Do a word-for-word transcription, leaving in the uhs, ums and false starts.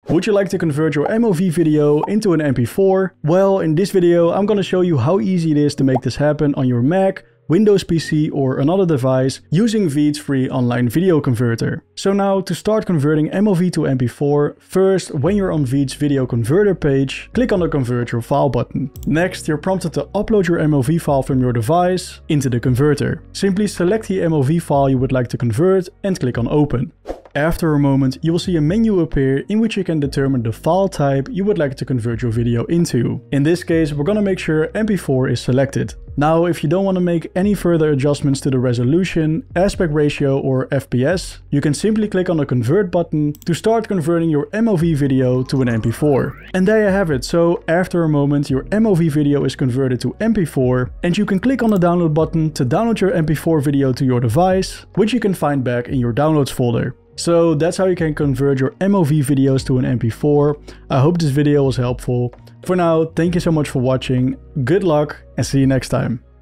Would you like to convert your M O V video into an M P four? Well, in this video I'm gonna show you how easy it is to make this happen on your Mac, Windows P C or another device using VEED's free online video converter. So now to start converting M O V to M P four, first when you're on VEED's video converter page, click on the convert your file button. Next you're prompted to upload your M O V file from your device into the converter. Simply select the M O V file you would like to convert and click on open. After a moment, you will see a menu appear in which you can determine the file type you would like to convert your video into. In this case, we're gonna make sure M P four is selected. Now, if you don't want to make any further adjustments to the resolution, aspect ratio or F P S, you can simply click on the convert button to start converting your M O V video to an M P four. And there you have it. So after a moment, your M O V video is converted to M P four and you can click on the download button to download your M P four video to your device, which you can find back in your downloads folder. So that's how you can convert your M O V videos to an M P four. I hope this video was helpful. For now, thank you so much for watching, good luck and see you next time.